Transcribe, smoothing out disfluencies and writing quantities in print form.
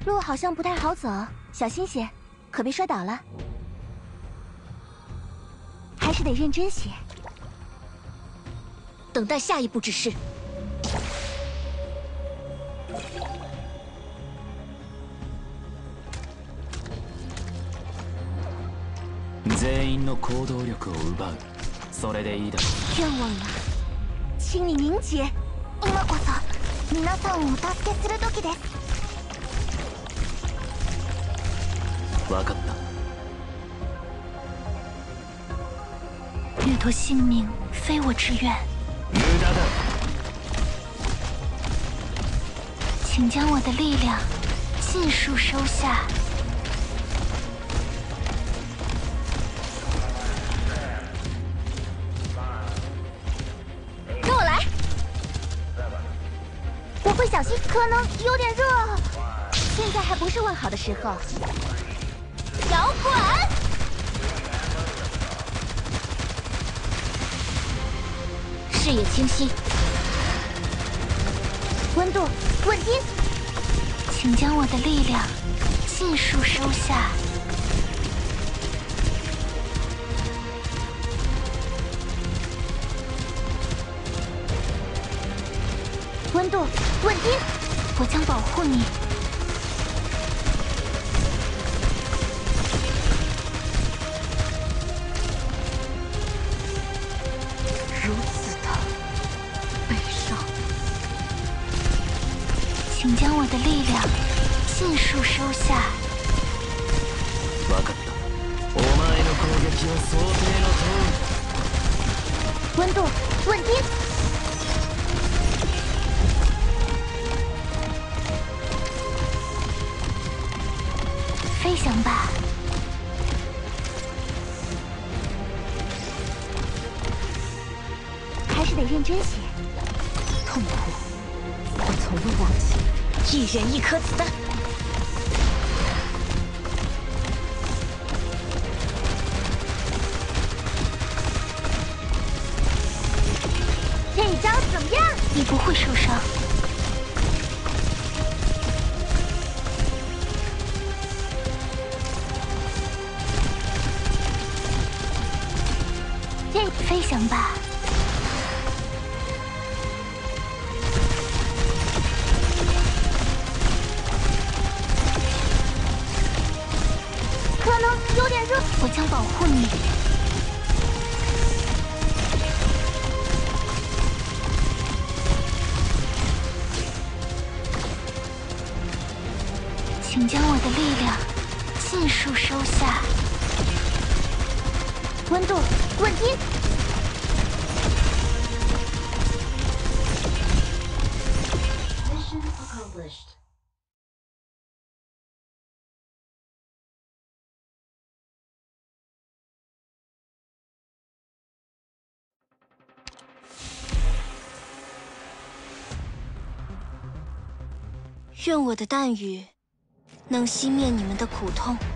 路好像不太好走，小心些，可别摔倒了。还是得认真些。 等待下一步指示。 全員の行動力を奪う。それでいいだろう。 愿望啊，请你凝结。今こそ皆さんをお助けする時です。 分かった。 掠夺性命非我之愿， 無駄だ。 请将我的力量尽数收下。 跟我来，我会小心，可能有点热，现在还不是问好的时候。摇滚。 视野清晰， 温度稳定， 请将我的力量尽数收下。 温度稳定， 我将保护你。 如此的悲伤。 请将我的力量尽数收下。 分かった。お前の攻撃は想定の通り。 温度稳定， 飞翔吧， 还是得认真些。痛苦，我从未忘记。 一人一颗子弹。 这一招怎么样？ 你不会受伤。飞翔吧， 可能有点热， 我将保护你。请将我的力量尽数收下。 温度稳定， 愿我的弹雨能熄灭你们的苦痛。